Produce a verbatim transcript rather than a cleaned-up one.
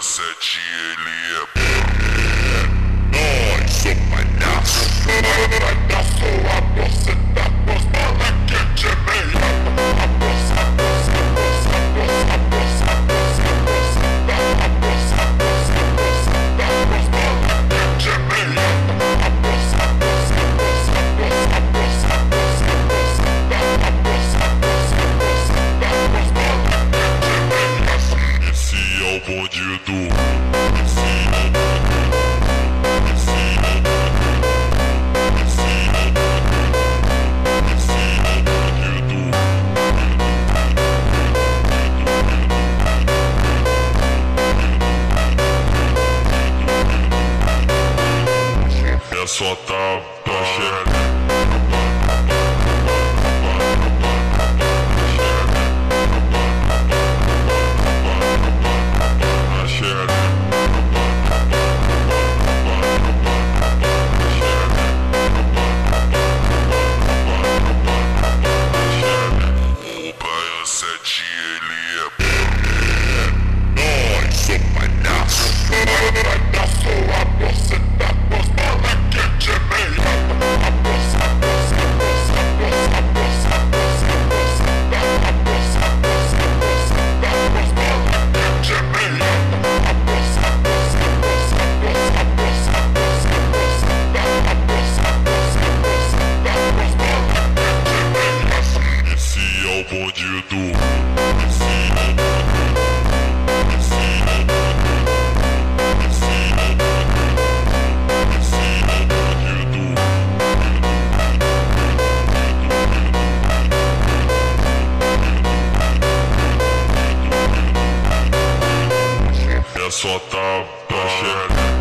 sete, ele é nós, o palhaço. Palhaço, a boceta, os bala quente é meia. A boça, a boça, a boça, a boça, a boça, a boça, a boça, a boça, a boça, a boça, os bala quente é meia. A boça, a boça, a boça, a boça, a boça, a boça, a boça, a boça, a boça, a boça, os bala quente é meia. Esse é o bonde do. Só tá pra chegar. O bryan sete, ele é nós, o palhaço. Palhaço, a boceta, os bala quente é meia. A boça, a boça, a boça, a boça, a boça, a boça, a boça, a boça, a boça, a boça, os bala quente é meia. A boça, a boça, a boça, a boça, a boça, a boça, a boça, a boça, a boça, a boça, os bala quente é meia. Esse é o bonde do. Só tá pra chegar.